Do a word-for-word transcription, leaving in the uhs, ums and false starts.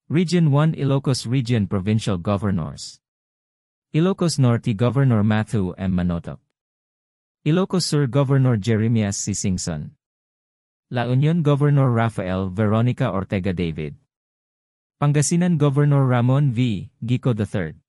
Region one Ilocos Region Provincial Governors. Ilocos Norte Governor Matthew M. Manotoc. Ilocos Sur Governor Jeremias C. Singson. La Union Governor Raphaelle Veronica Ortega-David. Pangasinan Governor Ramon V. Guico the third.